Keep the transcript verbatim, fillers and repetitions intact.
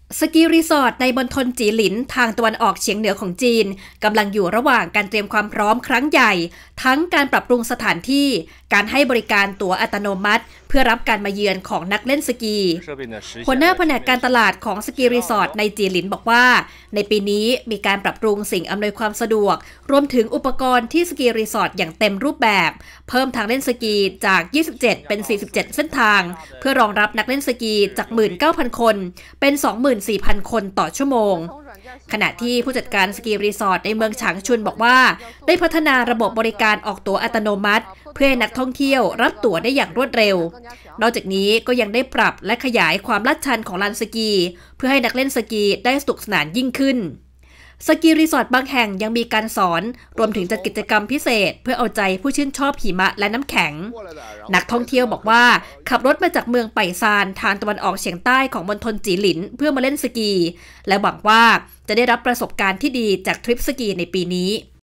สกีรีสอร์ทในมณฑลจีหลินทางตะวันออกเฉียงเหนือของจีนกำลังอยู่ระหว่างการเตรียมความพร้อมครั้งใหญ่ทั้งการปรับปรุงสถานที่การให้บริการตั๋วอัตโนมัติเพื่อรับการมาเยือนของนักเล่นสกีหัวหน้าแผนกการตลาดของสกีรีสอร์ทในจีหลินบอกว่าในปีนี้มีการปรับปรุงสิ่งอำนวยความสะดวกรวมถึงอุปกรณ์ที่สกีรีสอร์ทอย่างเต็มรูปแบบเพิ่มทางเล่นสกีจากยี่สิบเจ็ดเป็นสี่สิบเจ็ดเส้นทางเพื่อรองรับนักเล่นสกีจาก หนึ่งหมื่นเก้าพัน คนเป็น สองหมื่นสี่พัน คนต่อชั่วโมงขณะที่ผู้จัดการสกีรีสอร์ทในเมืองฉางชุนบอกว่าได้พัฒนาระบบบริการออกตั๋วอัตโนมัติเพื่อให้นักท่องเที่ยวรับตั๋วได้อย่างรวดเร็วนอกจากนี้ก็ยังได้ปรับและขยายความลาดชันของลานสกีเพื่อให้นักเล่นสกีได้สนุกสนานยิ่งขึ้นสกีรีสอร์ทบางแห่งยังมีการสอนรวมถึงจัดกิจกรรมพิเศษเพื่อเอาใจผู้ชื่นชอบหิมะและน้ำแข็งนักท่องเที่ยวบอกว่าขับรถมาจากเมืองไปซานทางตะวันออกเฉียงใต้ของมณฑลจีหลินเพื่อมาเล่นสกีและหวังว่าจะได้รับประสบการณ์ที่ดีจากทริปสกีในปีนี้